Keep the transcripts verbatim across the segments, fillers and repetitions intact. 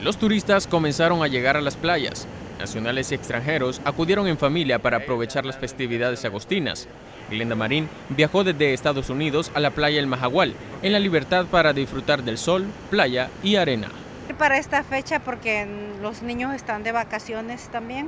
Los turistas comenzaron a llegar a las playas. Nacionales y extranjeros acudieron en familia para aprovechar las festividades agostinas. Glenda Marín viajó desde Estados Unidos a la playa El Majagual, en La Libertad, para disfrutar del sol, playa y arena. Para esta fecha porque los niños están de vacaciones también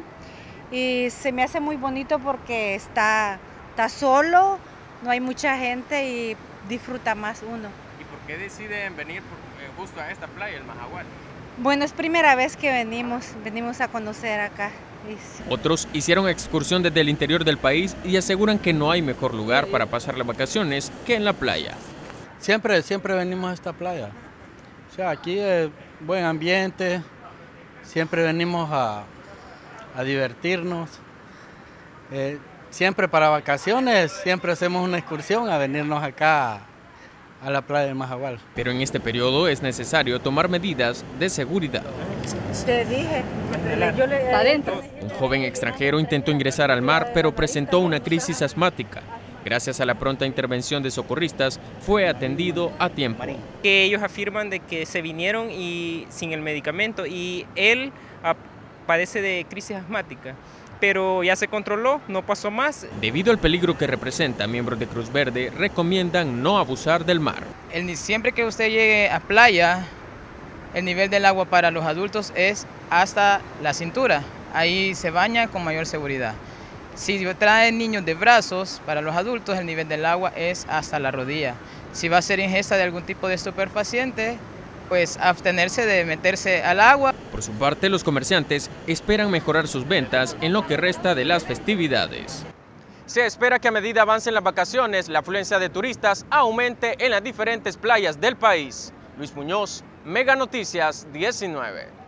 y se me hace muy bonito porque está, está solo, no hay mucha gente y disfruta más uno. ¿Y por qué deciden venir justo a esta playa, El Majagual? Bueno, es primera vez que venimos, venimos a conocer acá. Otros hicieron excursión desde el interior del país y aseguran que no hay mejor lugar para pasar las vacaciones que en la playa. Siempre, siempre venimos a esta playa. O sea, aquí es buen ambiente, siempre venimos a, a divertirnos. Eh, siempre para vacaciones, siempre hacemos una excursión a venirnos acá a la playa del Majagual. Pero en este periodo es necesario tomar medidas de seguridad. Te dije, yo le adentro. Un joven extranjero intentó ingresar al mar, pero presentó una crisis asmática. Gracias a la pronta intervención de socorristas, fue atendido a tiempo. Que ellos afirman de que se vinieron y sin el medicamento y él a, padece de crisis asmática, pero ya se controló, no pasó más. Debido al peligro que representa, miembros de Cruz Verde recomiendan no abusar del mar. El, siempre que usted llegue a playa, el nivel del agua para los adultos es hasta la cintura. Ahí se baña con mayor seguridad. Si trae niños de brazos, para los adultos el nivel del agua es hasta la rodilla. Si va a ser ingesta de algún tipo de estupefaciente, pues abstenerse de meterse al agua. Por su parte, los comerciantes esperan mejorar sus ventas en lo que resta de las festividades. Se espera que a medida avancen las vacaciones, la afluencia de turistas aumente en las diferentes playas del país. Luis Muñoz, Mega Noticias diecinueve.